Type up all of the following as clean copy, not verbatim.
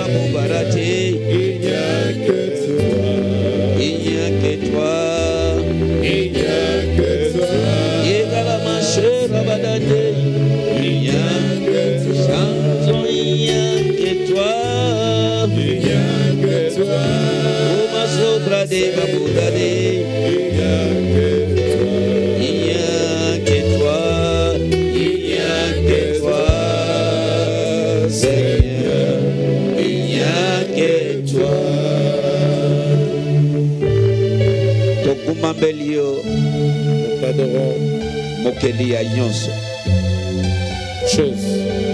Babobarate. Il n'y a que toi. Il n'y a que toi. Il n'y a que toi. Yegalamache Rabadate. Il n'y a que toi. Il n'y a que toi. Il n'y a que toi. Omasobra de Babodade. Il n'y a que toi. Il n'y a que toi. Il n'y a que toi. Seigneur. Il n'y a que toi. Tokumambelio. Nous t'adorons. Mokeli ya nyonso. Chose.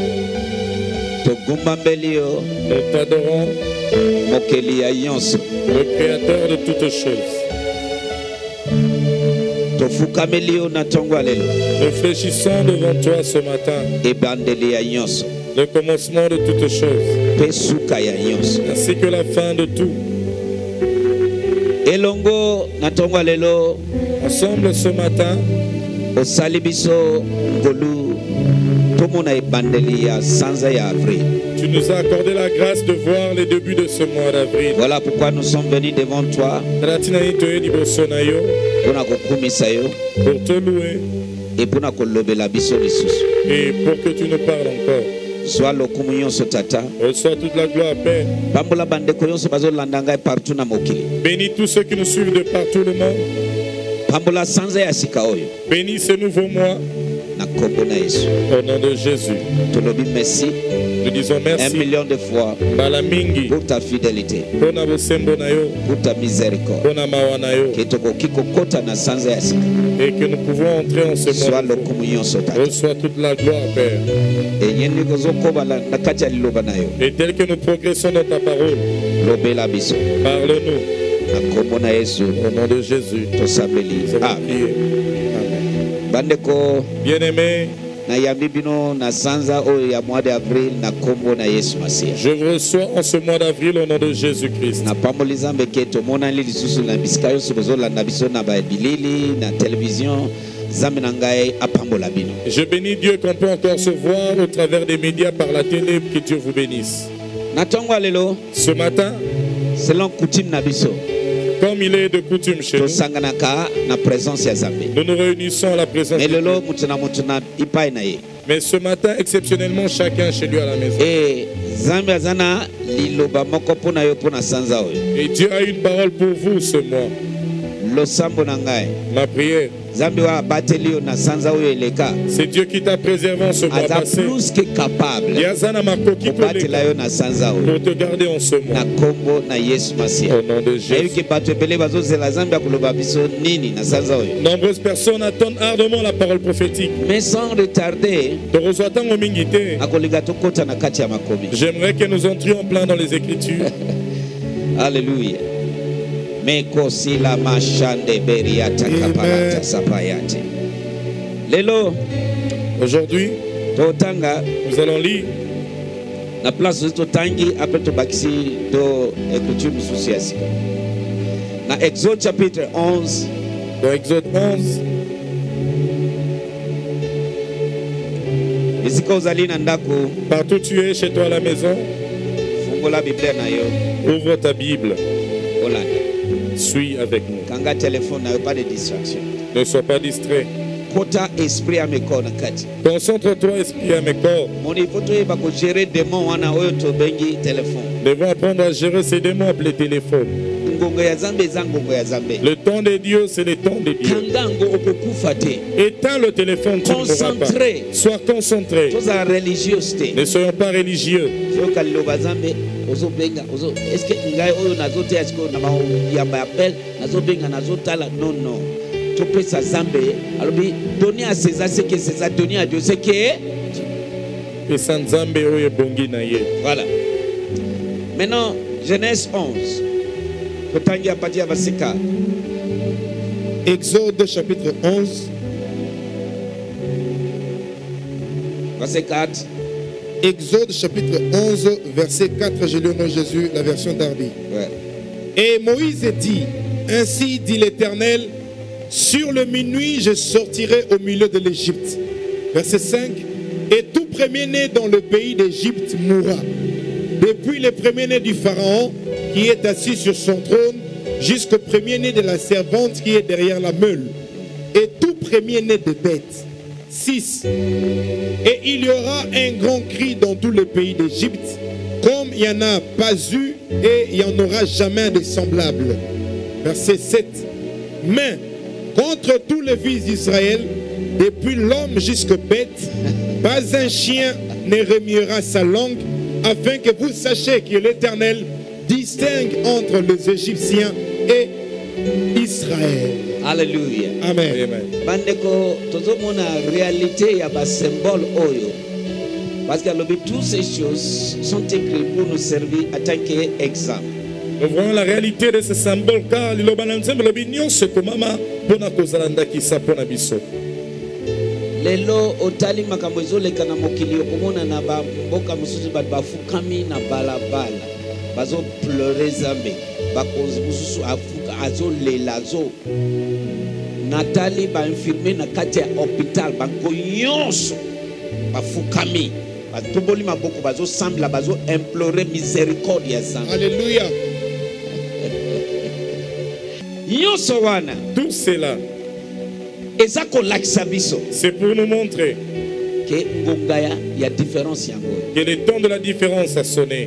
Tokumambelio. Nous t'adorons, Mokeli ya nyonso. le Créateur de toutes choses. Tofukamelio na tongo lelo. Nous fléchissons devant toi ce matin, Ebandeli ya nyonso. le commencement de toutes choses, Pesuka ya nyonso. ainsi que la fin de tout. Elongo na tongo lelo. Ensemble ce matin, Osali biso ngolu. Tomona ebandeli ya sanza ya avril. tu nous as accordé la grâce de voir les débuts de ce mois d'avril. Voilà pourquoi nous sommes venus devant toi Ratinani toye liboso na yo, pour kokumisa yo pour te louer et pour kolobela biso lisusu. et pour que tu nous parles encore. Soit lokumu nyonso tata. Reçois toute la gloire, Père. Pambola bandeko nyonso bazolanda ngai partout na mokili. Bénis tous ceux qui nous suivent de partout le monde. Pambola sanza ya sika oyo. Bénis ce nouveau mois Na kombo na Yesu. au nom de Jésus. Tolobi merci Nous disons 1 merci. million de fois Balamingi, pour ta fidélité, pona bosembo na yo, pour ta miséricorde. pona mawa na yo, Que tokoki kokota na sanza ya sika. et que nous pouvons entrer en ce Soit mois. lokumu nyonso tata. Reçois toute la gloire, Père. Enyeni kozokoba na kati ya liloba na yo. Et tel que nous progressons dans ta parole, Lobela biso. parle-nous Na kombo na Yesu au nom de Jésus. tosambeli. Nous avons Amen. prié. Amen. Bandeko Bien-aimés, na yambi bino na sanza oyo ya mois d'avril na kombo na Yesu Masiya. je vous reçois en ce mois d'avril au nom de Jésus-Christ. Na pamboli Nzambe ke tomonani lisusu na bisika nyonso bozolanda biso na babilili na télévision. Nzambe na ngai apambola bino. Je bénis Dieu qu'on peut encore se voir au travers des médias par la télé. Que Dieu vous bénisse. Na tongo lelo Ce matin, selon coutume na biso comme il est de coutume chez nous, tosanganaka na présence ya Nzambe. nous nous réunissons à la présence de Mais lelo Dieu. mutu na ipai na ye. Mais ce matin, exceptionnellement, chacun chez lui à la maison. Et Nzambe azana liloba moko pona yo pona sanza oyo. Et Dieu a une parole pour vous ce mois. Losambo na ngai. Ma prière, Nzambe wa bateli yo na sanza oyo eleka. c'est Dieu qui t'a préservé en ce mois Aza passé. plus que capable Yazana makoki kobatela yo na sanza oyo. pour te garder en ce Na mois. kombo na Yesu Masiya. Au nom de Jésus. Ayuki bato ebele bazozela Nzambe akoloba biso nini na sanza oyo. Nombreuses personnes attendent ardemment la parole prophétique. Mais sans retarder Te reçois tant au mingité. akolinga tokota na kati ya makomi. J'aimerais que nous entrions plein dans les Écritures. Alléluia. Meko sila mashande beriata kapalata sapayate. Lelo Aujourd'hui, totanga nous allons lire na place totangi après tobakisi to coutume susiasi. Na Exode chapitre 11 dans Exode 11. Isika ozali na ndako Partout tu es, chez toi à la maison, fungola Biblia na yo ouvre ta Bible. olanda. Suis avec nous. Kanga téléphone na yo, pas de distraction. Ne sois pas distrait. Kota esprit ya meko na kati. Concentre-toi, esprit à mes corps. Moni foto yeba ko gérer démon wana oyo to bengi téléphone. Nous devons apprendre à gérer ces démons appelés téléphones. Ngongo ya Nzambe eza ngongo ya Nzambe. Le temps de Dieu, c'est le temps de Dieu. Kanga ngo okokufa te. Éteins le téléphone, tu ne mourras pas. Concentré. Sois concentré. Toza religiosité. Ne soyons pas religieux. Soka liloba Nzambe ozobenga ozo est-ce que ngai oyo nazote est-ce que na ma yamba ya belle nazobenga nazotala non non. Topesa Nzambe alobi donner à César ce que César donner à Dieu ce que Et sans Nzambe oyo bongi na ye. voilà. Maintenant Genèse 11. Totangi à partir de Basika. Exode chapitre 11. Verset 4. Exode chapitre 11, verset 4, je lis au nom de Jésus, la version Darby. Ouais. Et Moïse dit, ainsi dit l'Éternel, sur le minuit je sortirai au milieu de l'Égypte. Verset 5, et tout premier-né dans le pays d'Égypte mourra. depuis le premier-né du Pharaon qui est assis sur son trône, jusqu'au premier-né de la servante qui est derrière la meule, et tout premier-né de bêtes. 6. Et il y aura un grand cri dans tout le pays d'Égypte, comme il n'y en a pas eu et il n'y en aura jamais de semblable. Verset 7. Mais contre tous les fils d'Israël, depuis l'homme jusqu'aux bêtes, pas un chien ne remuera sa langue, afin que vous sachiez que l'Éternel distingue entre les Égyptiens et Israël. Alléluia. Amen. Amen. Bandeko tozomona réalité ya ba symbole oyo. Parce que toutes ces choses sont écrites pour nous servir en tant qu'exemple. Nous voyons la réalité de ce symbole car l'obédience se komama pona kozalanda kisa pona biso. Lelo otali makambo ezoleka na mokili okomona na bamboka mosusu bato bafukami na balabala bazo pleure Nzambe bakonzi mosusu afuka azolela azo natali bainfirme na kati ya hôpital bango nyonso bafukami batoboli maboko bazosambela bazo implore miséricorde ya Nzambe. Alléluia. Nyonso wana Tout cela, eza kolakisa biso c'est pour nous montrer ke ngongaya ya différence yango. que le temps de la différence a sonné.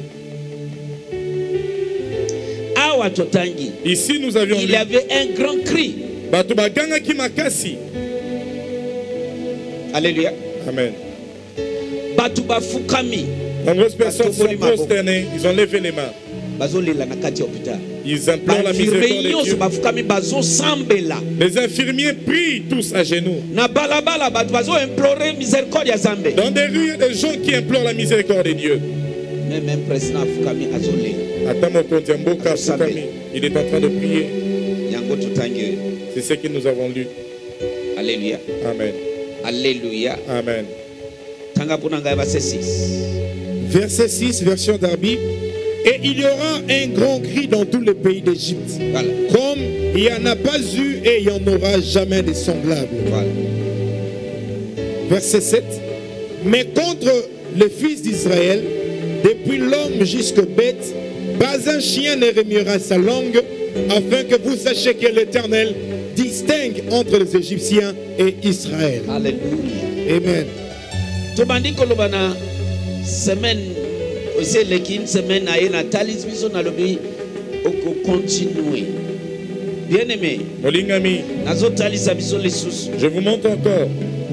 Awa totangi Ici, nous avions il lu y avait un grand cri. Bato bagangaki makasi. Alléluia. Amen. Batu bafukami Nombreuses personnes sont prosternées, ils ont levé les mains. bazolela na kati ya hôpital. Ils implorent la miséricorde de Dieu. bafukami bazosambela Les infirmiers prient tous à genoux. na balabala batu bazoimplore miséricorde ya Nzambe. Dans des rues, il y a des gens qui implorent la miséricorde de Dieu. Même président afukami azolela. Attends, mon compte Yamboka Fukami, il est en train de prier. Yango totangi. C'est ce que nous avons lu. Alléluia. Amen. Alléluia. Amen. Tanga pona ngai verset 6. Verset 6, version d'Arbi. Et il y aura un grand cri dans tout le pays d'Égypte, Voilà. comme il n'y en a pas eu et il n'y en aura jamais de semblable. Voilà. Verset 7. Mais contre les fils d'Israël, depuis l'homme jusqu'aux bêtes, pas un chien ne remuera sa langue, afin que vous sachiez que l'Éternel distingue entre les Égyptiens et Israël. Alléluia. Amen. Tobandi kolobana semaine aussi une semaine à na talis biso na lobi oko continuer. Bien aimé, Molingami, nazo talisa biso les sous. je vous montre encore.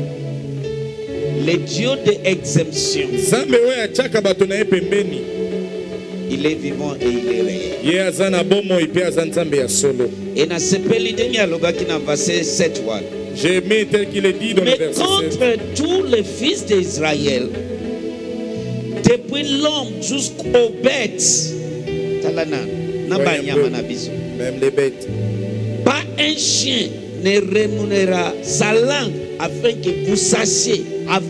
Le Dieu de exemption, Zambe oyo atiaka bato na ye pembeni. il est vivant et il est réel. Ye aza na bomoi mpe aza nzambe ya solo. Et na sepeli demi alobaki na verset 7 wana. J'ai aimé tel qu'il est dit dans le Mais verset 7. contre tous les fils d'Israël, depuis l'homme jusqu'aux bêtes, talana na banyama na biso. Même les bêtes. Pas un chien ne rémunérera sa langue afin que vous sachiez,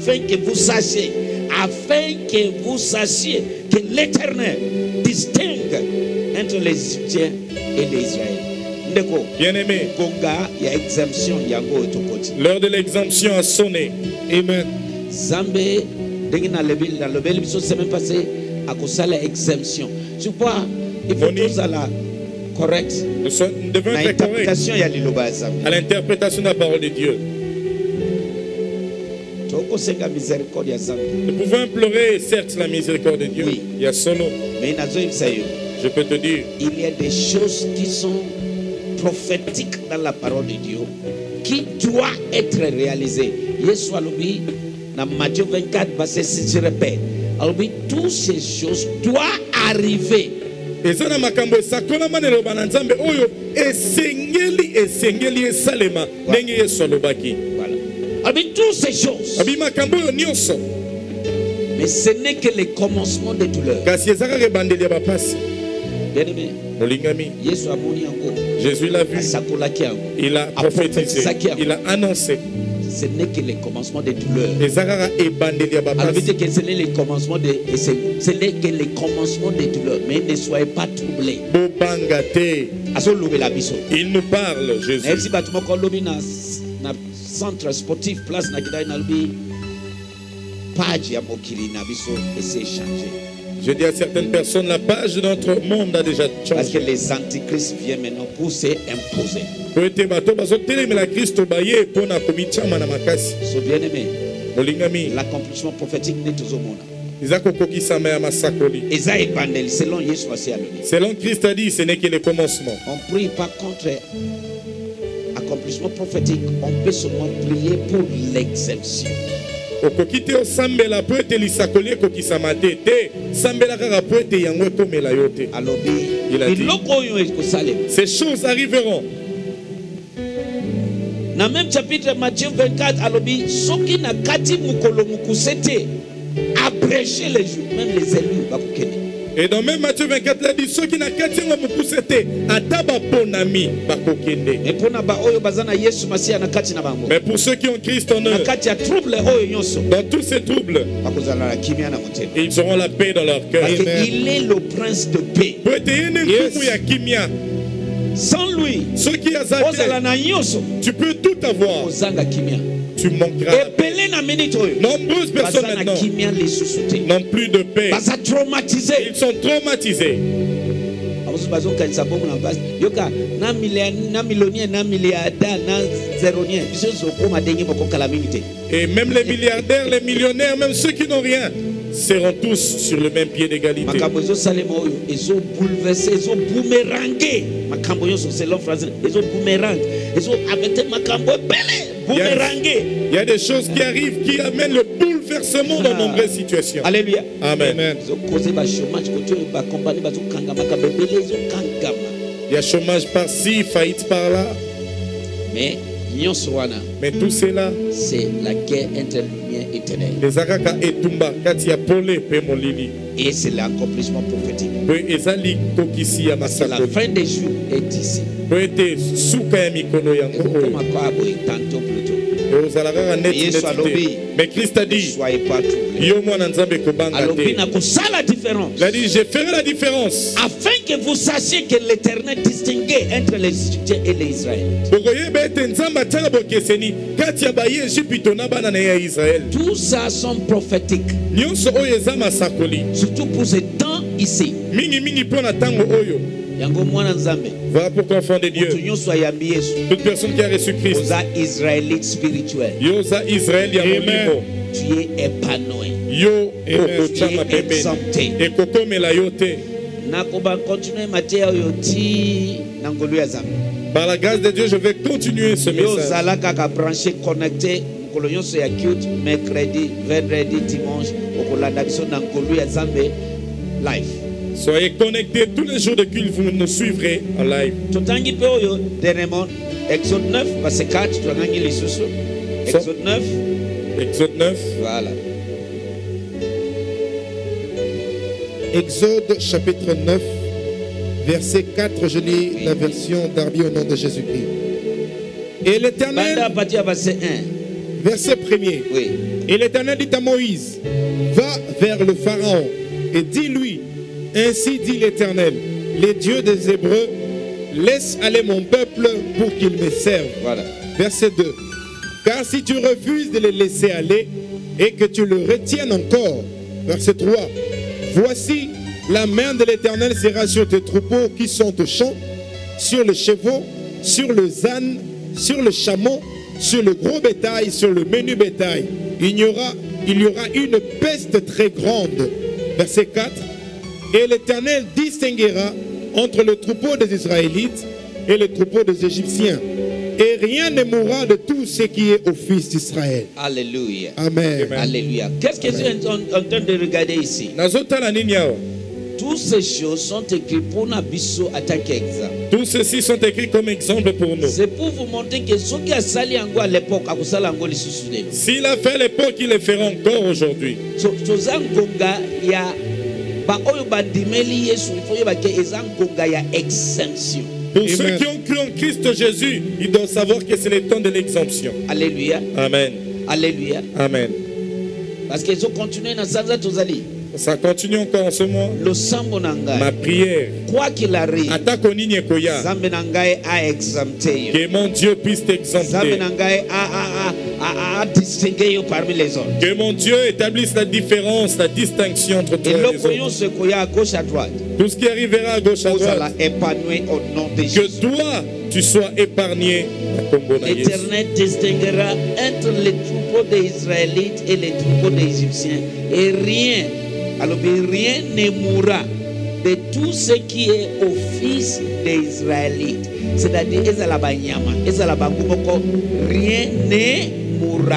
que l'Éternel distingue entre les Égyptiens et les Israéliens. Ndeko, Bien-aimé, konga ya exemption yango etokoti. l'heure de l'exemption a sonné. Amen. Zambé, dengi na lebeli biso semaine passée, akosala exemption. Tu vois, il faut Boni. tous à la correct. Nous devons Na être corrects interprétation ya liloba ya Zambé. à l'interprétation de la parole de Dieu. Tokosenga miséricorde ya Zambé. Nous pouvons implorer, certes, la miséricorde de Dieu. Oui. Il y a solo. Mais nazoyebisa yo, Je peux te dire, il y a des choses qui sont prophétiques dans la parole de Dieu qui doivent être réalisées. Yesu alobi dans Matthieu 24 verset 6, je répète, alobi toutes ces choses doivent arriver. eza na makambo esakolama na eloba na nzambe oyo esengeli esalema ndenge yesu alobaki. Voilà. Alobi toutes ces choses. abi makambo oyo nyonso Mais ce n'est que le commencement de douleur. kasi eza kaka ebandeli ya bapasi. Bien aimé, Molingami, Yesu amoni yango, Jésus l'a vu, asakolaki yango. il a prophétisé, il a annoncé. Ce n'est que le commencement de douleur. eza kaka ebandeli ya Alors, bapasi. veut dire que ce n'est le commencement de, ce n'est que le commencement de douleur. Mais ne soyez pas troublés. Bobanga te. Azolobela biso. Il nous parle, Même si Jésus. bato moko lobi na centre sportif place na kidai na lobi page ya mokili na biso essaie changer. Je dis à certaines personnes, la page de notre monde a déjà Parce que changé. les antichrists viennent maintenant pour s'imposer. Po ete bato bazotelemela Kristo baye mpona komityama na makasi. So bien-aimé, Molingami, l'accomplissement prophétique n'est toujours mon. eza kokokisama ya masakoli. Eza ebandeli selon Yesu Masihi alobi. Selon Christ a dit, ce n'est que le commencement. On prie pas contre accomplissement prophétique, on peut seulement prier pour l'exemption. Okoki te osambela po ete lisakoli ekokisama te te sambela kaka po ete yango ekomela yo te. Alobi, Il a dit. biloko oyo ekosalema. Ces choses arriveront. Na même chapitre Matthieu 24 alobi, soki na kati mukolo mukuse te, abrégez les jours, même les élus bakokende. Et dans même Matthieu 24, il a dit ceux qui n'ont qu'à tirer mon pouce, ataba bonami bakokende. Mais pour na ba oyo bazana Yesu Masihi na kati na bango. Mais pour ceux qui ont Christ en Na eux, kati ya trouble oyo nyonso, dans tous ces troubles, bakozala na kimia na motema. ils auront la paix dans leur cœur. Parce Amen. qu'il est le prince de paix. Pour être un Yes. ya kimia, Sans lui, ceux qui ozala azate, na nyonso, tu peux tout avoir, ozanga kimia. tu manqueras. Epele na minute oyo, Nombreuses personnes baza na maintenant kimia lisusu te. n'ont plus de paix. Baza traumatisé. Ils sont traumatisés. Abusu bazokanisa bongo na basi. Yoka na millionnaire na milliardaire na zéronnier. Biso zokoma ndenge bokokala mingi te. Et même les milliardaires, les millionnaires, même ceux qui n'ont rien, seront tous sur le même pied d'égalité. Makambo ezosalema oyo ezo bouleverser, ezo boomerange. Makambo nyonso selon français, ezo boomerang. Ezo avec makambo ebele boomerange. Il y a des choses qui arrivent qui amènent le bouleversement dans de nombreuses situations. Alléluia. Amen. Amen. Ezo causer ba chômage côté ba compagnie bazokanga makambo ebele ezo kangama. Il y a chômage par-ci, faillite par-là. Mais nyonso wana, Mais tout cela, c'est la guerre entre lumière et ténèbres. les akaka etumba, kati ya pole pe molili. Et c'est l'accomplissement prophétique. Pe ezali kokisi ya Parce que la masakoli. fin des jours est ici. Po ete suka ya mikolo yango oyo. Comme quoi, aboye tantôt plutôt. E ozala kaka neti Yesu neti alobi. te. Mais Christ a Ne dit, soyez pas troublés. yo mwana nzambe kobanga Alobi te. na kosala la différence. Il a dit, je ferai la différence. Afin que vous sachiez que l'Éternel distinguait entre les Égyptiens et les Israélites. Bokoyeba ete nzambe atiaka bokeseni kati ya baye Ejipito na bana na ye ya Israel. Tout ça sont prophétiques. Nyonso oyo eza masakoli. Surtout pour ce temps ici. Mingi mpo na ntango oyo. Yango mwana nzambe. Voilà pourquoi enfant de Dieu, Mutu nyonso ayambi Yesu. toute personne qui a reçu Christ, Oza Israélite spirituel. yo oza Israël ya molimo, Tu es épanoui. yo Amen. okotyama Tu es pembeni, exempté. ekokomela yo te. Nakoba continuer Matthieu oyo ti na ngolu ya Nzambe. Par la grâce de Dieu, je vais continuer ce Yo message. zala kaka branché connecté mokolo nyonso ya cute mercredi, vendredi, dimanche okolanda biso na ngolu ya Nzambe live. Soyez connectés tous les jours de culte, vous nous suivrez en live. Totangi pe oyo dernièrement Exode 9 verset 4 totangi lisusu. Exode 9 Exode 9, voilà. Exode chapitre 9, verset 4, je lis la version Darby au nom de Jésus-Christ. Et Banda l'Éternel, partir à verset 1. verset 1er, Oui. et l'Éternel dit à Moïse, va vers le Pharaon et dis-lui, ainsi dit l'Éternel, les dieux des Hébreux, laisse aller mon peuple pour qu'il me serve. Voilà. Verset 2. Car si tu refuses de les laisser aller et que tu le retiennes encore, verset 3. Voici, la main de l'Éternel sera sur tes troupeaux qui sont au champ, sur les chevaux, sur le âne, sur le chameau, sur le gros bétail, sur le menu bétail. Il y aura une peste très grande. Verset 4. Et l'Éternel distinguera entre le troupeau des Israélites et le troupeau des Égyptiens. Et rien ne mourra de tout ce qui est au fils d'Israël. Alléluia. Amen. Alléluia. Qu'est-ce que je suis en train de regarder ici? nazotala nini awa? Toutes ces choses sont écrites pour Nabiso en tant qu'exemple. Tous ceux-ci sont écrits comme exemple pour nous. C'est pour vous montrer que ce qui a sali en à l'époque, à sali en les sous-soudés. S'il a fait à l'époque, il le fera encore aujourd'hui. Sozangonga ya ba oyo bandimeli Yesu il faut yeba ke ezangonga ya exemption. Pour ceux Amen. qui ont cru en Christ Jésus, ils doivent savoir que c'est le temps de l'exemption. Alléluia. Amen. Alléluia. Amen. Parce qu'ils ont continué dans Sanza Tozali. Ça continue encore en ce mois. losambo na Ma ngai prière, quoi qu'il arrive atako nini ekoya, nzambe na ngai aexamte yo que mon Dieu puisse nzambe t'exempter. na ngai adistingue yo parmi les autres Que mon Dieu établisse la différence, la distinction entre toi et les eloko autres. nyonso ekoya à gauche à droite Tout ce qui arrivera à gauche à ozala droite, épanoui au nom de que Jésus. toi, tu sois épargné. L'Éternel distinguera entre les troupeaux des Israélites et les troupeaux des Égyptiens. Et rien, alors rien ne mourra de tout ce qui est au fils des Israélites. C'est-à-dire, ezala banyama, ezala bangumoko, rien ne mourra.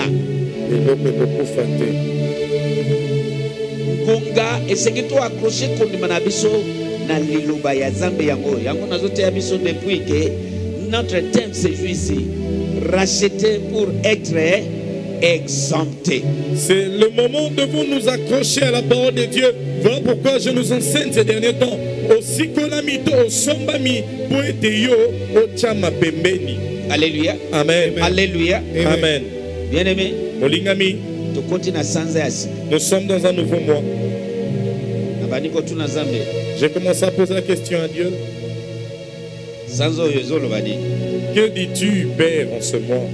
Ngonga, esengeli to accrocher kondima na biso na liloba ya Nzambe yango. Yango nazoteya biso depuis que notre thème c'est ici, racheté pour être exempté. C'est le moment de vous nous accrocher à la parole de Dieu. Voilà pourquoi je nous enseigne ces derniers temps. Aussi kolamito, osombami, poete yo, ochama pembeni. Alléluia. Amen. Alléluia. Amen. Bien-aimé, Molingami, tu continues à sanza yasi. nous sommes dans un nouveau mois. Nabaniko tu na Nzambe. J'ai commencé à poser la question à Dieu. Sanzo yozolo badi. Que dis-tu, Père, en ce mois?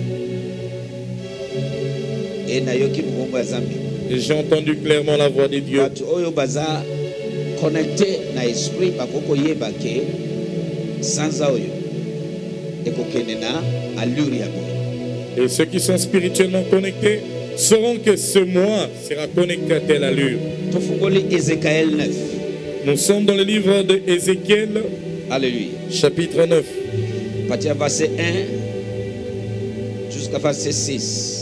Et na yoki mugongo ya Nzambe. Et j'ai entendu clairement la voix de Dieu. Batu oyo baza connecté na esprit bakoko yeba ke sanza oyo ekokende na allure ya boye. Et ceux qui sont spirituellement connectés sauront que ce mois sera connecté à telle allure. Tofungoli Ézéchiel 9. Nous sommes dans le livre de Ézéchiel, Alléluia. chapitre 9. Partir verset 1 jusqu'à verset 6.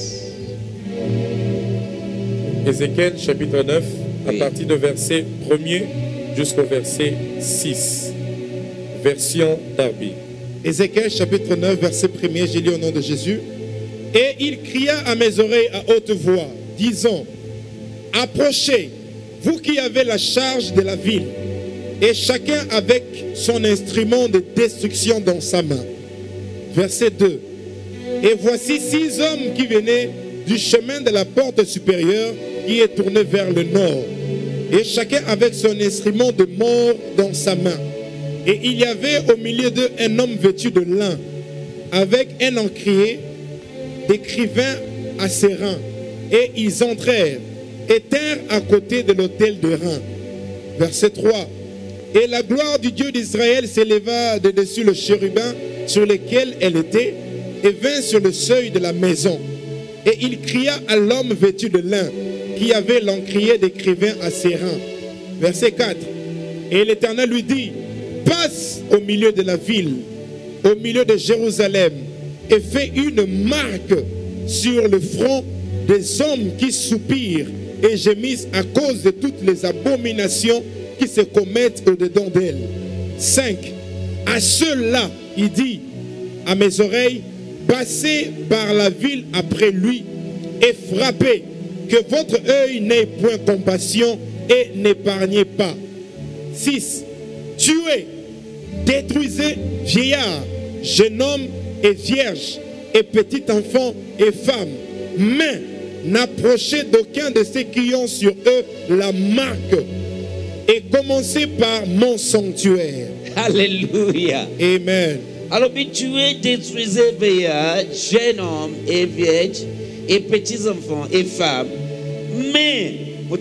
Ézéchiel, chapitre 9, à Oui. partir de verset 1er jusqu'au verset 6. Version Darby. Ézéchiel chapitre 9, verset 1er, j'ai lu au nom de Jésus. Et il cria à mes oreilles à haute voix, disant, approchez, vous qui avez la charge de la ville, et chacun avec son instrument de destruction dans sa main. Verset 2. Et voici 6 hommes qui venaient du chemin de la porte supérieure qui est tournée vers le nord, et chacun avec son instrument de mort dans sa main. Et il y avait au milieu d'eux un homme vêtu de lin, avec un encrier d'écrivain à ses reins. Et ils entrèrent et tinrent à côté de l'autel de reins. Verset 3. Et la gloire du Dieu d'Israël s'éleva de dessus le chérubin sur lequel elle était, et vint sur le seuil de la maison. Et il cria à l'homme vêtu de lin, qui avait l'encrier d'écrivain à ses reins. Verset 4. Et l'Éternel lui dit, passe au milieu de la ville, au milieu de Jérusalem, et fais une marque sur le front des hommes qui soupirent et gémissent à cause de toutes les abominations qui se commettent au-dedans d'elle. 5. À ceux-là, il dit à mes oreilles, passez par la ville après lui et frappez, que votre œil n'ait point compassion et n'épargnez pas. 6. Tuez, détruisez vieillards, jeunes hommes et vierges, et petits enfants et femmes, mais n'approchez d'aucun de ceux qui ont sur eux la marque, et commencez par mon sanctuaire. Alléluia. Amen. Alors, tuez, détruisez vieillards, jeunes hommes et vierges, et petits enfants et femmes, mais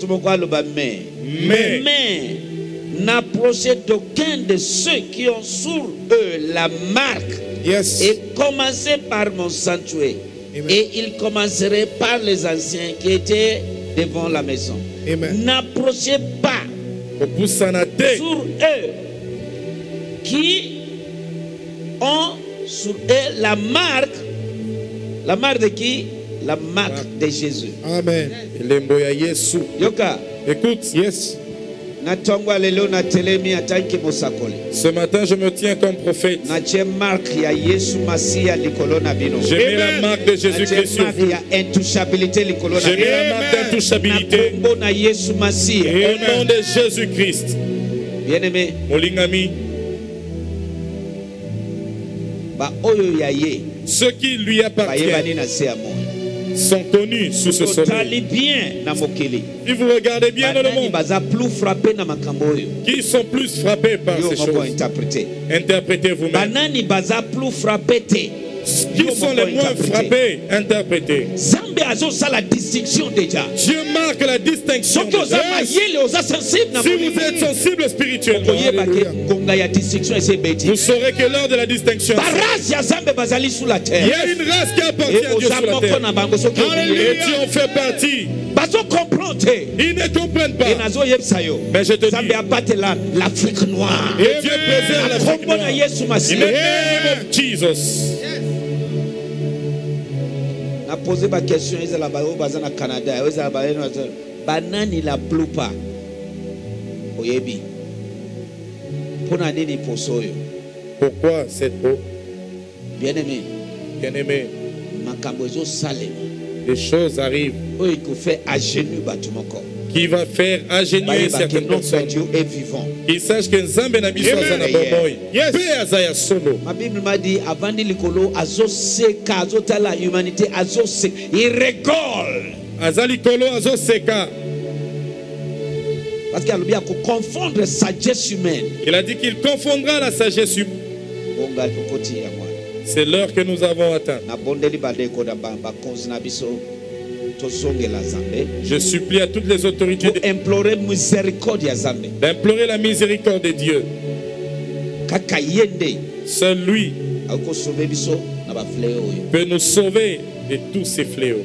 n'approchez d'aucun de ceux qui ont sur eux la marque. Yes. Et commencez par mon sanctuaire. Amen. Et il commencerait par les anciens qui étaient devant la maison. Amen. N'approchez pas Opusanate. sur eux qui ont sur eux la marque. La marque de qui? La marque de Jésus. Amen. Lembo ya Yesu. Yoka, Écoute, Yes. natongwa lelo na telemi atanki mosakoli. ce matin je me tiens comme prophète. Na tie marque ya Yesu Masia likolo na bino. J'ai mis la Amen. marque de Na tie Jésus-Christ sur marque vous. ya intouchabilité likolo na J'ai mis bino. la marque Amen. d'intouchabilité Na kombo na Yesu Masia. au nom de Jésus-Christ. Bien-aimé, Molingami, ba oyo ya ye ce qui lui appartient, bayebani na se ya moi. sont connus sous ce soleil. totali bien na mokili. Si vous regardez bien dans le Banani monde, baza plus frappé na makambo oyo. qui sont plus frappés par Yo ces moko choses? interpréter. Interprétez vous-même. Banani baza plus frappé te. Qui sont les moins frappés? Interprétez. Zambe azo sa la distinction déjà. Dieu marque la distinction. Soki oza mayele oza sensible na Si molimo. vous êtes sensible spirituellement, Okoyeba ke ngonga ya distinction ese beti. vous saurez que l'heure de la distinction, Barasi ya Zambe bazali sous la il y terre. a une race qui appartient Et à Dieu oza sur la moko terre. na bango soki Et okoyeba. tu en fais partie. Bazo comprendre te. Ils ne comprennent Et pas. nazo yebisa yo. Mais je te dis, Zambe abatela l'Afrique noire. et Dieu préserve l'Afrique Kombo na noire. Yesu In the Masihi. name of Jesus. Na poser ba question ezala ba o baza na Canada, ezala ba eno banani la plupart. Oyebi. Pona nini poso yo. Pourquoi cette eau? Bien-aimé, Bien-aimé, makambo ezo salema. des choses arrivent Oyo ko fait à genoux batu moko. qui va faire agenouiller Bayeba que certaines notre personnes. Dieu est vivant. Ils sachent que Nzambe na biso aza na bomoi. Pe aza ya solo. Ma Bible m'a dit avandi likolo azo seka azota la humanité azo se il rigole Aza likolo azo seka. parce qu'il a bien confondre sagesse humaine. Il a dit qu'il confondra la sagesse humaine. Bonga kokoti ya mwana. C'est l'heure que nous avons atteint. Na bondeli badeko da ba konzina biso to songela Zambe. Je supplie à toutes les autorités Pour implorer miséricorde ya Zambe. d'implorer la miséricorde de Dieu. Kaka yende Seul lui ako sauver biso na ba fléau yo. peut nous sauver de tous ces fléaux.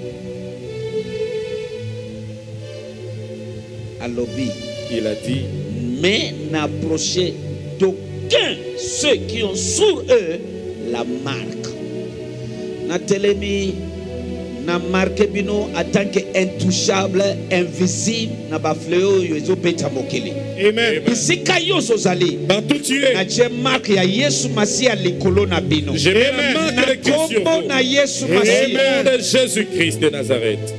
Alobi Il a dit, mais n'approchez d'aucun ceux qui ont sur eux la marque. Na telemi na marque bino en tant que intouchable, invisible na ba fléau yo ezo beta mokili. Amen. Bisika yo sozali. Partout tu es, Na je marque ya Yesu Masihi likolo na bino. je mets la marque Na de Christ sur kombo vous. na Yesu Au Masihi. nom de Jésus-Christ de Nazareth.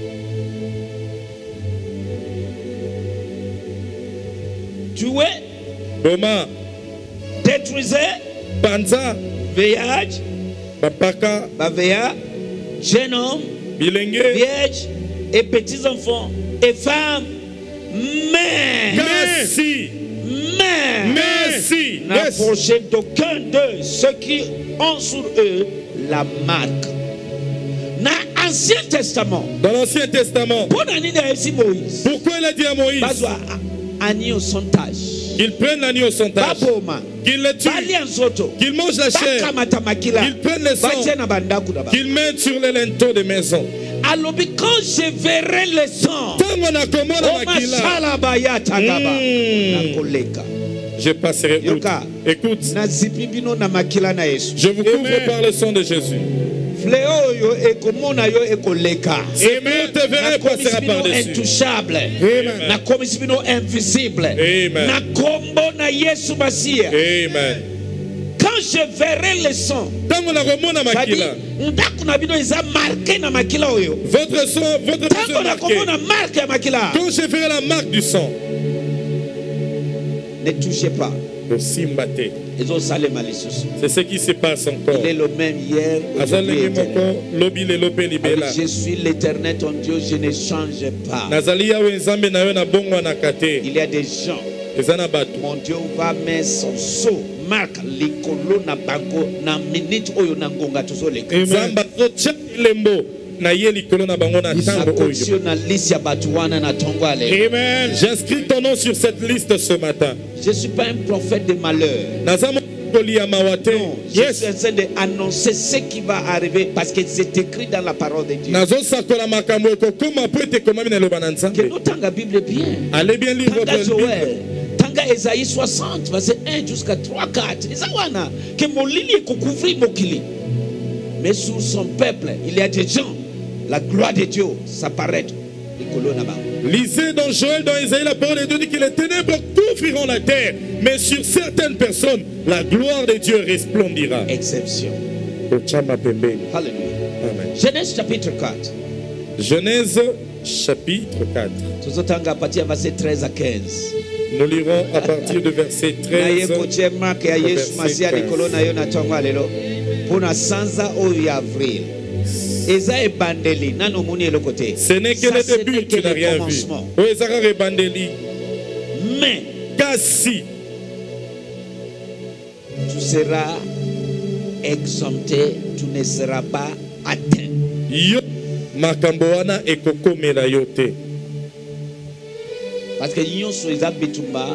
Tuez, Boma, détruisez, Panza, VIH, Bapaka, Bavea, jeune homme, Bilenge, vierges et petits enfants et femmes. Mais Merci, merci. n'approchez d'aucun d'eux ceux qui ont sur eux la marque. Dans l'Ancien Testament, Dans l'Ancien Testament, pour nani na esi Moïse, pourquoi il a dit à Moïse bazwa ani au sontage, qu'il prenne l'agneau sans tâche, baboma, qu'il le tue, bali anzoto, qu'il mange la chair, bakamata makila, qu'il prenne le sang, batie na bandaku na ba. qu'il mette sur les linteaux de maison. Alobi quand je verrai le sang, Tango na komona o makila, masala bayata gaba, na koleka. je passerai outre. Yoka. Écoute, Na zipi bino na makila na Yesu. je vous couvre par le sang de Jésus. Fléau yo ekomona yo ekoleka. Amen. Te verrai passera par-dessus. Intouchable. Amen. Na komisi bino invisible. Amen. Na kombo na Yesu Masihi. Amen. Quand je verrai le sang, Tango na komona c'est-à-dire makila, ndako na bino eza marqué na makila oyo. votre sang, votre sang Tango est na marqué. komona marque ya makila. Quand je ferai la marque du sang, Ne touchez pas. au Simbate. Ezo salema lisusu. C'est ce qui se passe encore. Il est le même hier, aujourd'hui et Azalenge éternel. moko lobi lelo pe libela. Je suis l'éternel ton Dieu, je ne change pas. Nazali yawe nzambe na yo na bongo na kate. Il y a des gens, Eza na bato. mon Dieu va mettre son sceau, marque likolo na bango na minute oyo na ngonga tozoleka. Nzamba zotia lembo na ye likolo na bango na Na tango oyo. kotio na liste ya batu wana na tongo ale. Amen. J'inscris ton nom sur cette liste ce matin. Je ne suis pas un prophète de malheur. Nazamo kolia mawate. Non, je suis en train d'annoncer ce qui va arriver parce que c'est écrit dans la parole de Dieu. Nazo sakola makambo ekokoma po ete komami na eloba na Que Nzambe. nous tanga Bible bien. Allez bien lire Tanga votre Bible. Joël. Tanga Esaïe 60, verset 1 jusqu'à 3-4. Ezawana. Que molili ekouvri mokili. Mais sur son peuple, il y a des gens. La gloire de Dieu s'apparaît. Lisez dans Joël, dans Isaïe, la parole de Dieu dit que les ténèbres couvriront la terre, mais sur certaines personnes, la gloire de Dieu resplendira. Exception. Ochama pembeni. Alléluia. Amen. Genèse chapitre 4. Genèse chapitre 4. Tozotanga à partir verset 13 à 15. Nous lirons à partir de verset 13. Naye marque ya Yesu Masihi likolo na yo na tongo alelo. Pona sanza oyo ya avril. eza ebandeli nano moni eloko te. Ce n'est que Ça, le ce début, n'est que tu n'as le rien vu. commencement. O ezaka rebandeli. Mais Kasi tu seras exempté, tu ne seras pas atteint. yo makambo wana ekokomela yo te. Parce que nyonso eza bitumba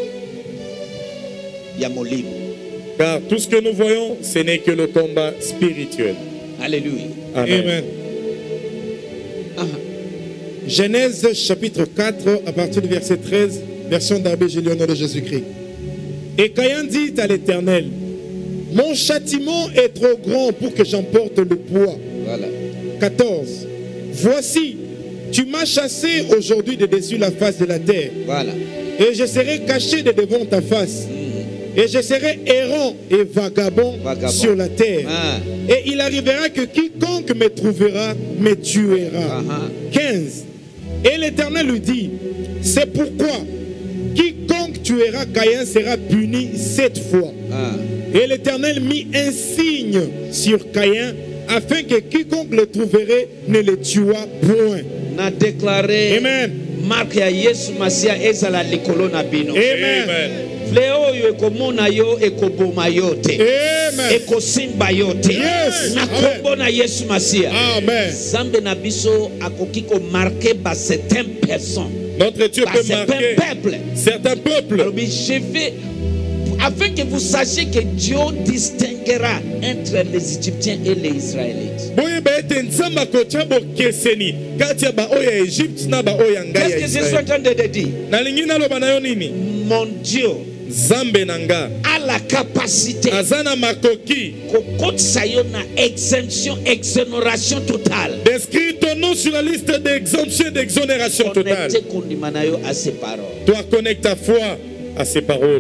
ya molimo. Car tout ce que nous voyons, ce n'est que le combat spirituel. Alléluia. Amen. Amen. Ah, Genèse chapitre 4, à partir du verset 13, version d'Abbé Gélion au nom de Jésus-Christ. Et Caïn dit à l'Éternel, mon châtiment est trop grand pour que j'emporte le poids. voilà. 14. Voici, tu m'as chassé aujourd'hui de dessus la face de la terre, Voilà. et je serai caché de devant ta face, et je serai errant et vagabond, Vagabond. sur la terre. Ah. Et il arrivera que quiconque me trouvera me tuera. Ah, ah. 15. Et l'Éternel lui dit, c'est pourquoi quiconque tuera Caïn sera puni 7 fois. Ah. Et l'Éternel mit un signe sur Caïn, afin que quiconque le trouverait ne le tuât point. Na déclaré Amen. marque ya Yesu Masia ezala likolo na bino. Amen. Fleo yo ekomona yo ekoboma yo te. Amen. Ekosimba yo te. Yes. Na kombo na Yesu Masia. Amen. Zambe na biso akoki ko marquer ba certaines personnes. Notre Dieu Ba peut certains marquer peuples. certains peuples. Alors, je vais, afin que vous sachiez que Dieu distinguera entre les Égyptiens et les Israélites. Boyeba ete nzambe akotia bokeseni kati ya baoyo ya Egypte na baoyo ya ngai Qu'est-ce ya que je suis en Israël. train de te dire? Nalingi naloba na yo nini? Mon Dieu Nzambe na nga a la capacité aza na makoki kokotisa yo na exemption, exonération totale. d'inscrire ton nom sur la liste d'exemption et d'exonération totale. Connecter kondima na yo à ses paroles. Toi, connecte ta foi à ses paroles.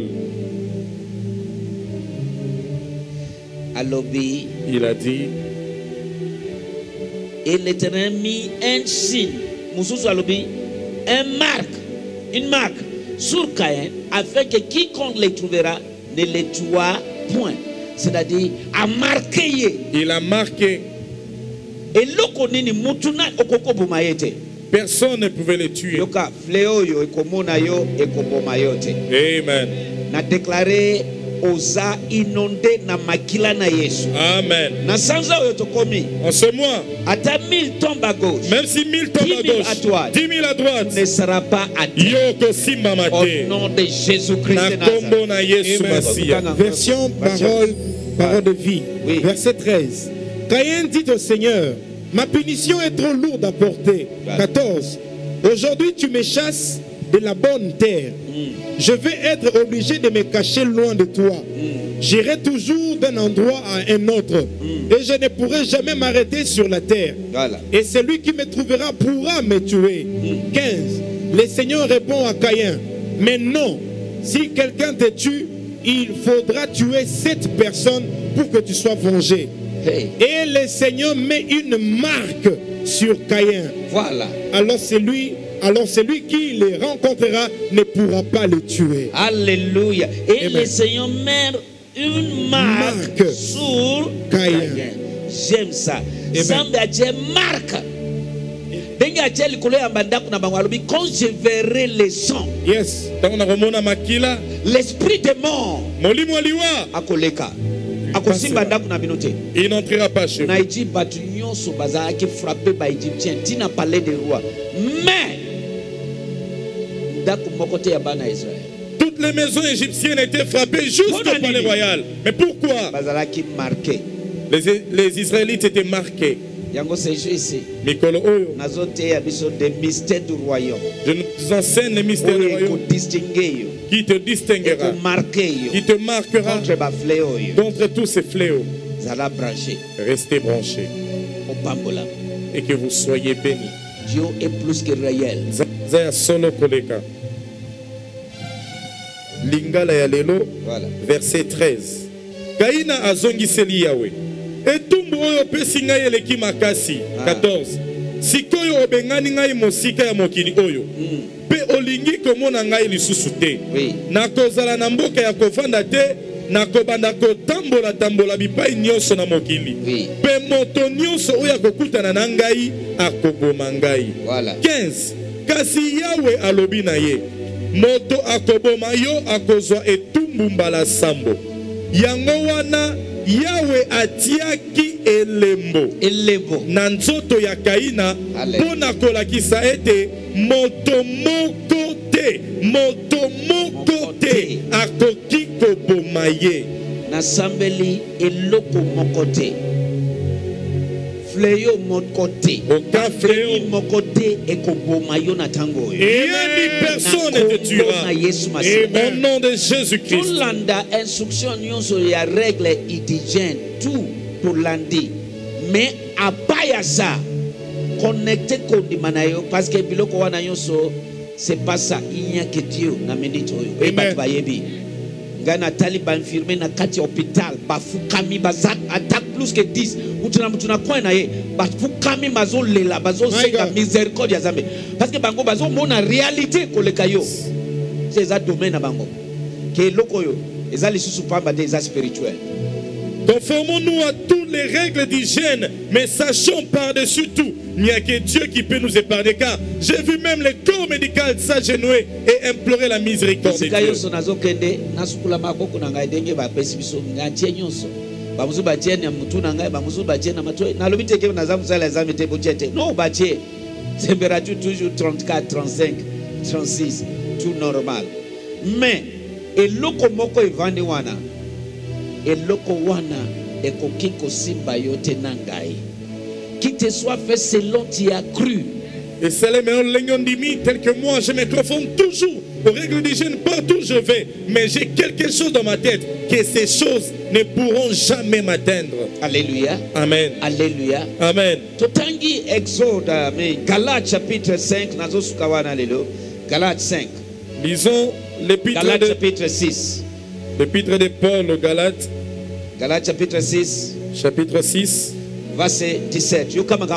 Alobi, Il a dit, et l'Éternel mit un signe, Moussous Alobi, une marque sur Caïn, afin que quiconque les trouvera ne les tuera point. C'est-à-dire, à marquer. il a marqué, Et l'okonini mutuna okoko bumayete. personne ne pouvait le tuer. Yoka fleo yo ekomona yo ekoboma yo te. Amen. Na déclaré oza inondé na makila na Yesu. Amen. Na sanza oyo tokomi. En ce mois, Ata 1000 tombent à gauche. même si 1000 tombent 10 à 000 à gauche, droite, 10 000 à droite, ne sera pas atteint. Yoko Simba Au Mate, nom de Jésus-Christ na de kombo Nazareth. na Yesu Amen. Masia. Version parole de vie. Oui. Verset 13. Caïn dit au Seigneur, ma punition est trop lourde à porter. 14. Aujourd'hui tu me chasses de la bonne terre. Je vais être obligé de me cacher loin de toi. J'irai toujours d'un endroit à un autre. Et je ne pourrai jamais m'arrêter sur la terre. Voilà. Et celui qui me trouvera pourra me tuer. 15. Le Seigneur répond à Caïn, mais non, si quelqu'un te tue, il faudra tuer 7 personnes pour que tu sois vengé. Hey. Et le Seigneur met une marque sur Caïn. Voilà. Alors celui qui le rencontrera ne pourra pas le tuer. Alléluia. Et Amen. le Seigneur met une marque Marque. sur Caïn. Caïn. J'aime ça. Zambe a dit marque. Dengue a dit likolo ya bandako na bango alobi, quand je verrai les sang, Yes. Tango na komona makila, l'esprit de mort molimo aliwa, akoleka. Akosimba ndako na bino te. il n'entrera pas chez vous. Na Égypte batu nyonso bazalaki frappé ba Égyptien tina palais des rois. Mais ndako moko te ya bana Israël. Toutes les maisons égyptiennes étaient frappées jusqu'au Bonne palais année. royal. Mais pourquoi? Bazalaki marqué. Les Israélites étaient marqués. Yango c'est ici. Mikolo oyo, Nazote ya biso des mystères du royaume. je nous enseigne les mystères du Oyo royaume distinguer yo. qui te distinguera, Marquer qui yo. te marquera Contre ba fléau yo. contre tous ces fléaux. Zala branché Restez branchés au pambola. et que vous soyez bénis. Dieu est plus que réel. Zaya solo koleka. Lingala ya lelo, Voilà. verset 13. Kaina azongiseli Yahweh. Etumbu oyo pesi ngai eleki makasi. 14. Sikoyo obengani ngai mosika ya mokili oyo. Pe olingi komona ngai lisusu te. Oui. Nakozala na mboka ya kovanda te nakobanda kotambola tambola bipai nyonso na mokili. Oui. Pe moto nyonso oyo akokutana na ngai akoboma ngai. Voilà. 15. Kasi Yawe alobi na ye, moto akoboma yo akozwa etumbu mbala sambo. Yango wana Yawe atiaki elembo na nzoto ya Kaina mpona kolakisa ete moto moko te akoki koboma ye. Nasambeli eloko moko te. Fléau moko te. Aucun fléau moko te ekoboma yo na tango oyo. Rien ni personne ne te tuera. Au nom de Jésus-Christ. Tolanda instruction nyonso ya règle indigène tout tolandi. Mais apaya ça connecté kondima na yo parce que biloko wana nyonso c'est pas ça, il n'y a que Dieu na minute oyo. Eba bayebi. Ngana Taliban firmé na kati hôpital bafukami bazat attaque plus que 10 mutuna kwa na ye bafukami bazo lela bazo senga miséricorde ya Nzambe parce que bango bazo mona réalité koleka yo c'est ça domaine na bango ke lokoyo ezali susu pamba des spirituels. Conformons-nous à toutes les règles d'hygiène, mais sachons par-dessus tout, il n'y a que Dieu qui peut nous épargner. Car j'ai vu même les corps médicaux s'agenouiller et implorer la miséricorde de Dieu. Non, température toujours 34, 35, 36, tout normal. Mais, et lokomoko evandi wana. Eloko wana ekoki kosimba yo te nangai. Qui te soit fait selon tu as cru. Et c'est le meilleur l'union d'imi tel que moi je me conforme toujours aux règles d'hygiène partout où je vais. Mais j'ai quelque chose dans ma tête que ces choses ne pourront jamais m'atteindre. Alléluia. Amen. Alléluia. Amen. Totangi Exode, mais Galates chapitre 5, nazo sukawana lelo. Galates 5. Lisons l'épître Galates chapitre 6. L'épître de Paul aux Galates. Galates chapitre 6. Chapitre 6. Verset 17.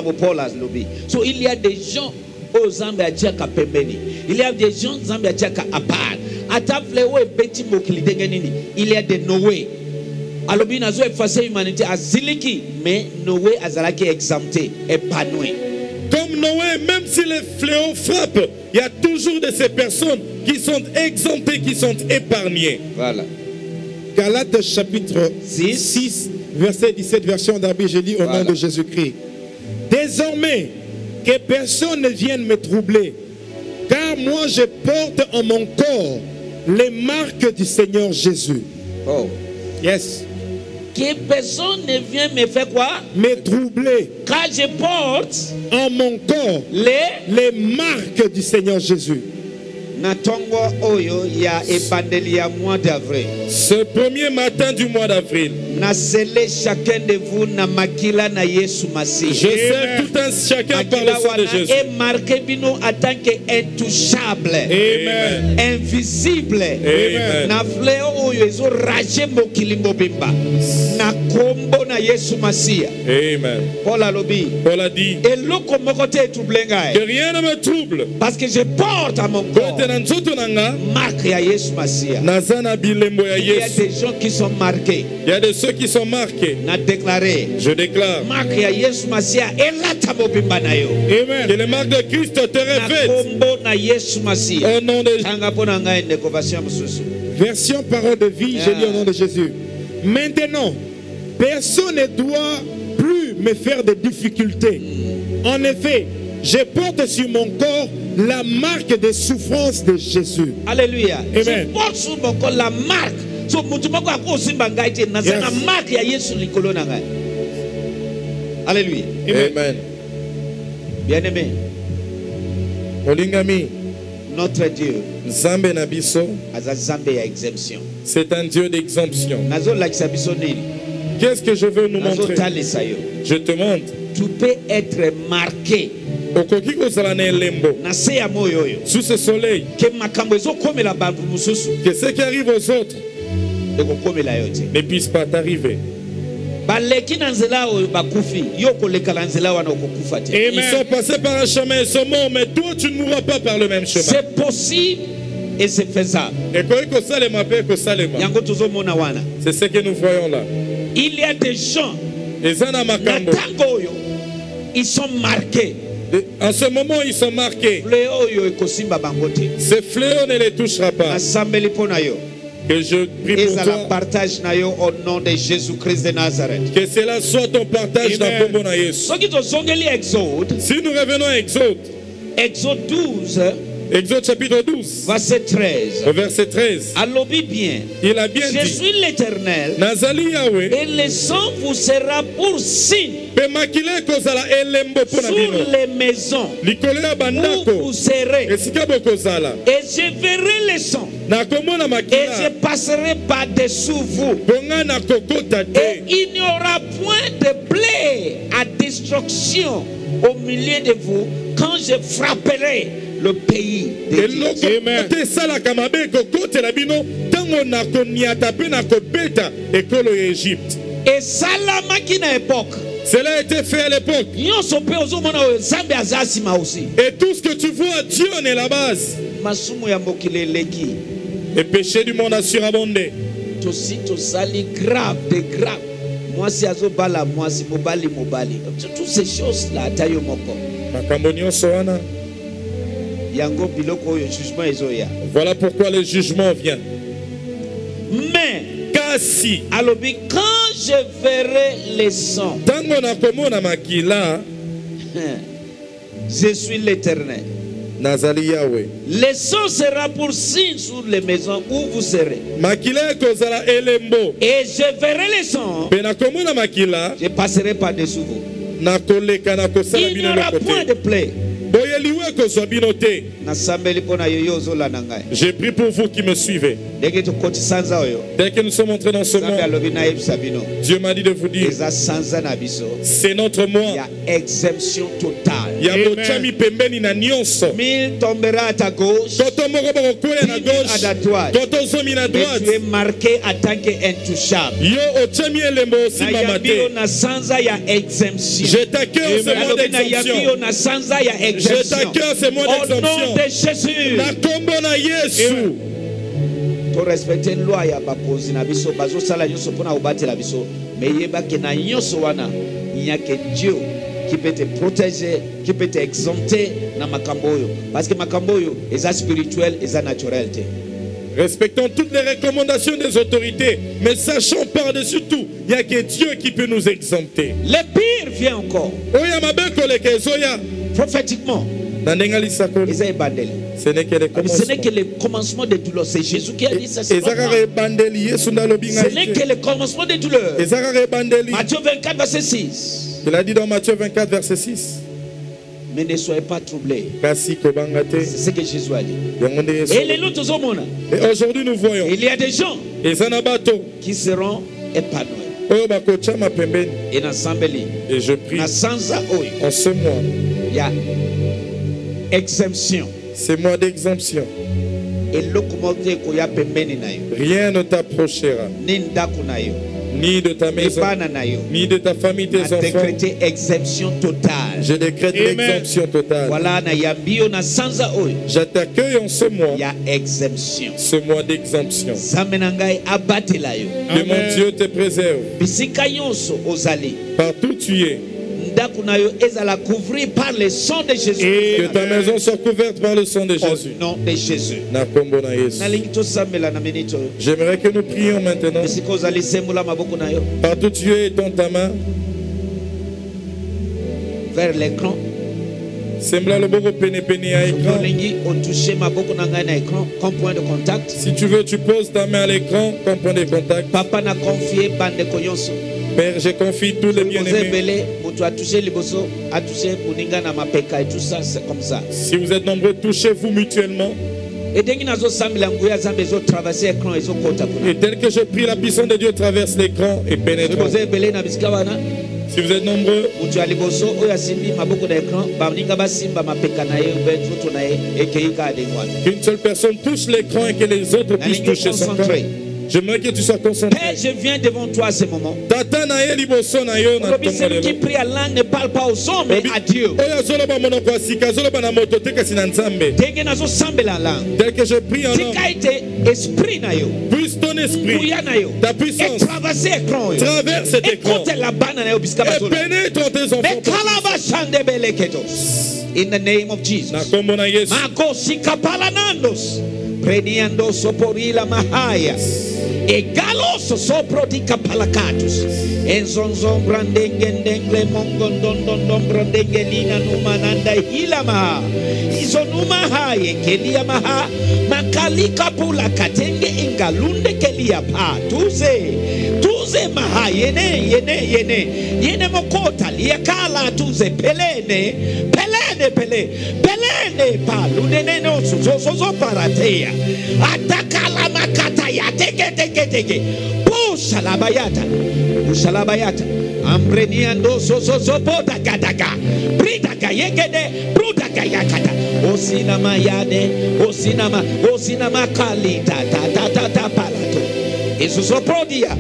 So il y a des gens aux Zambia Djaka pembeni. Il y a des gens Zambia Djaka à part. Ataflewe beti mokili dengenini. Il y a des Noé. Alobi nazo effacer humanité aziliki mais Noé azalaki exempté, épanoui. Comme Noé, même si les fléaux frappent, il y a toujours de ces personnes qui sont exemptées, qui sont épargnées. Voilà. Galates chapitre 6, verset 17, version d'Arbi, je lis au nom de Jésus-Christ. Désormais, que personne ne vienne me troubler, car moi je porte en mon corps les marques du Seigneur Jésus. Oh. Yes. Que personne ne vienne me faire quoi? Me troubler. Car je porte en mon corps les marques du Seigneur Jésus. Natongo oyo ya ebandeli ya mois d'avril. Ce premier matin du mois d'avril, na scellé chacun de vous na makila na Yesu Masi. Je sais tout un chacun par le sang de Jésus. Et marqué bino en tant que intouchable. Amen. Invisible. Amen. Na fleo oyo ezo raje mokili mobimba. Na kombo na Yesu Masi. Amen. Paul a dit. Et loko mokote troublenga. Que rien ne me trouble. Parce que je porte à mon corps marque ya Yesu Masia. Il y a des gens qui sont marqués. Il y a de ceux qui sont marqués. Je déclare. Marque ya Yesu Masia elata mobimba na yo. Amen. Que les marques de Christ te revêtent. Au nom de Jésus. Version parole de vie, je lis au nom de Jésus. Maintenant, personne ne doit plus me faire de difficultés. En effet, je porte sur mon corps la marque des souffrances de Jésus. Alléluia. Amen. Je porte sur mon corps la marque. So mutumako akosimba ngai te na sana marque ya Yesu likolo na ngai. Alléluia. Amen. Bien-aimé. Olingami. Notre Dieu. Nzambe na biso. Aza Nzambe ya exemption. C'est un Dieu d'exemption. Nazo lakisa biso nini? Qu'est-ce que je veux nous montrer? Je te montre. Tu peux être marqué. Sous ce soleil, que ce qui arrive aux autres ne puisse pas t'arriver. Ils sont passés par un chemin et sont morts, mais toi tu ne mourras pas par le même chemin. C'est possible et c'est faisable. Yango tozomona wana. C'est ce que nous voyons là. Il y a des gens, Ezana makambo. Natango yo, ils sont marqués. En ce moment, ils sont marqués. Fléau yo ekosimba bangote. Ce fléau ne les touchera pas. Asambeli pona yo. Que je prie pour Ezala toi. partage na yo au nom de Jésus-Christ de Nazareth. Que cela soit ton partage dans ton bon Yesu. Soki tozongeli Exode, Si nous revenons à Exode, Exode 12, Exode chapitre 12, verset 13. au verset 13, Allobi bien. il a bien Je dit, suis l'Éternel Nazali Yahweh, et le sang vous sera pour signe pe makile kozala elembo pona sur bino. les maisons Likolo ya où bandako, vous serez. esika bokozala. Et je verrai le sang Nakomona et je makila, passerai par-dessous vous. bonga na kokota Et te. il n'y aura point de blé à destruction au milieu de vous quand je frapperai le pays d'Égypte. Eloko te salaka mabe kokotela bino tango na koniata pe na kobeta ekolo ya Égypte. Et salamaki na époque. Cela a été fait à l'époque. Nyonso pe ozomona oyo Nzambe aza nsima aussi. Et tout ce que tu vois, Dieu en est la base. Masumu ya mokili eleki. Les péchés du monde a surabondé. Tosi tosali grave de grave. Mwasi azobala mwasi, mobali mobali. Toutes ces choses là ata yo moko. Makambo nyonso wana. Yango biloko oyo jugement ezoya. Voilà pourquoi le jugement vient. Mais Kasi alobi quand je verrai les sangs, tango na komona makila, je suis l'Éternel. nazali Yahweh. Le sang sera pour signe sur les maisons où vous serez. Makila ekozala elembo. Et je verrai les sangs, Pe na komona makila, je passerai par-dessous vous. na koleka na kosala Il n'y bino aura eloko point te. de plaie. Boyeliwe kozwa bino te. Nasambeli pona yoyo ozolanda ngai. J'ai pris pour vous qui me suivez. Ndenge tokoti sanza oyo. Dès que nous sommes entrés dans ce Nzambe monde, alobi nayebisa bino. Dieu m'a dit de vous dire, Eza sanza na biso. c'est notre Il y mois. a exemption totale. Ya bochami pembeni na nyonso. 1000 tombera à ta gauche, Toto moko bakokwea na 10 000 à gauche. ta droite. Toto zomi na Mais tu es droite. marqué en tant qu'intouchable. Yo ochami elembo Na osimba yambio mate. na sanza ya exemption. Je t'accueille en ce mois Alobi na yambio d'exemption. na sanza ya Je exemption. t'accueille en ce mois Au nom d'exemption. de Jésus. Na kombo na Yesu. To respecter loi ya bakonzi na biso bazosala nyonso mpona kobatela biso mais yebake na nyonso wana il n'y a que Dieu qui peut te protéger, qui peut t'exempter na makambo oyo parce que makambo oyo eza spirituel eza naturel te. Respectons toutes les recommandations des autorités, mais sachons par-dessus tout, il n'y a que Dieu qui peut nous exempter. Le pire vient encore Oya mabe koleka ezoya. prophétiquement. Na ndenga lisakoli. Eza ebandeli. Ce n'est que le Ce n'est que commencement. le commencement des douleurs. C'est Jésus qui a dit ça. C'est pas Ezaka moi. ebandeli Yesu ndalobi Ce n'est ngai. que le commencement des douleurs. Ezaka ebandeli. Matthieu 24, verset 6. Il a dit dans Matthieu 24 verset 6. Mais ne soyez pas troublés. Kasi kobanga te. C'est ce que Jésus a dit. Yango nde Yesu. Et les autres hommes, Et aujourd'hui nous voyons. il y a des gens Ezana bato. qui seront épanouis. Oyo bakochama pembeni. Et dans Sambeli, Et je prie dans Sansa Oyo, en ce mois, il y a exemption. c'est mois d'exemption. Et locomotive koya pembeni na yo, Rien ne t'approchera, ni ndaku na yo, ni de ta ni maison, bana na yo. ni de ta famille, tes A enfants. décrété exemption totale. Je décrète l'exemption totale. Voilà na yambio na Sansa Oyo, Je t'accueille en ce mois, il y a exemption. ce mois d'exemption. Nzambe na ngai abatela yo. Que mon Dieu te préserve. Bisika nyonso ozali, Partout où tu es, ndaku na yo ezala couvrir par le sang de Jésus. que ta maison soit couverte par le sang de Jésus. Au nom de Jésus. Na kombo na Yesu. Nalingi tosambela na minute oyo. J'aimerais que nous prions maintenant. Bisika ozali sembola maboko na yo Partout où tu es, tends ta main. vers l'écran. Sembla le boko pene pene à écran. Olingi otouche maboko na ngai na écran comme point de contact. Si tu veux, tu poses ta main à l'écran comme point de contact. Papa na confié bandeko nyonso. Père, je confie tous les bien-aimés. Ozebele moto atouche liboso, atouche kuninga na mapeka et tout ça, c'est comme ça. Si vous êtes nombreux, touchez-vous mutuellement. Et dengi nazosambela nguya Nzambe ezotraverse écran ezokota kuna. Et tel que je prie, la puissance de Dieu traverse l'écran et pénètre. Ozebele na bisika wana. Si vous êtes nombreux, Moto ya liboso oyo asimbi maboko na écran baninga basimba mapeka na ye ube nzoto na ye ekei ka adengwana. qu'une seule personne touche l'écran et que les autres puissent Nalingi toucher son corps. concentré. J'aimerais que tu sois concentré. Père, je viens devant toi à ce moment. Tata na ye liboso na yo na Aujourd'hui, tongo celui qui lelo. prie à langue ne parle pas aux hommes, mais à Dieu. Oyo azoloba monoko ya sika, azoloba na moto te kasi na Nzambe. Ndenge nazosambela langue. Tel que je prie en langue, Tika ete esprit na yo. puisse ton esprit, Kuya na yo. ta puissance, Et traverser écran yo. traverse cet écran Écoute la bana na yo bisika et bazola. pénètre tes enfants. Me kalaba shande beleketos. In the name of Na Jesus. kombo na Yesu. Magosi kapalanandos. Preniando soporila mahaya. Egalos sopro di kapalakatus. Enzonzon brandengendengle mongondondondon brandengelina numananda hilama. Izonuma haye kelia maha. Makalika pula katenge ingalunde kelia pa. Tuze maha yene mokota liyakala tuze pelene pa lunene no so paratea atakala makata ya teke Ushalabayata ambreniando so poda gadaga bridaga yegede brudaga yakata osinama kalita ta palato eso so prodia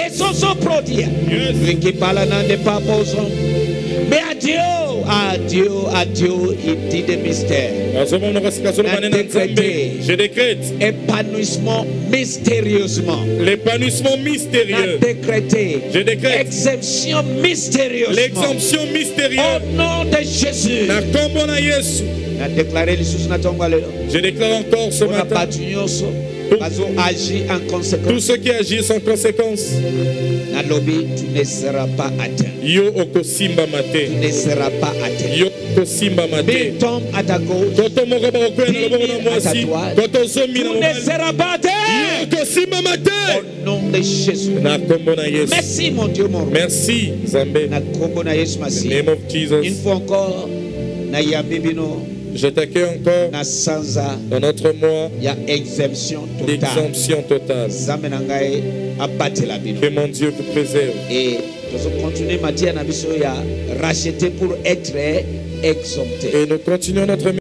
qui parle dans des paposon mais adieu il dit des mystères. Je décrète Épanouissement mystérieusement. l'épanouissement mystérieux. Je décrète Exemption mystérieuse. l'exemption mystérieuse. Au nom de Jésus. Na kombo na Yesu. Je déclare encore ce matin Agis en tous conséquence. ceux qui agissent en conséquence. Nalobi, tu ne seras pas atteint. Yo okosimba mate. Tu ne seras pas atteint. Yo okosimba mate. Mais tombe à ta gauche. Koto moko ba okwena na loboko na mwasi. Koto zomi na Tu ne mobali. seras pas atteint. Yo okosimba mate. Au nom de Jésus. Na kombo na Yesu. Merci mon Dieu mon roi. Merci Zambé. Na kombo na Yesu In the Masi. name of Une Jesus. fois encore, na yambi bino Je t'accueille encore na sanza dans notre mois ya exemption totale. d'exemption totale. Nzambe na ngai abatela bino. Que mon Dieu vous préserve. Et nous continuons Matthieu na biso ya racheter pour être exempté. Et nous continuons notre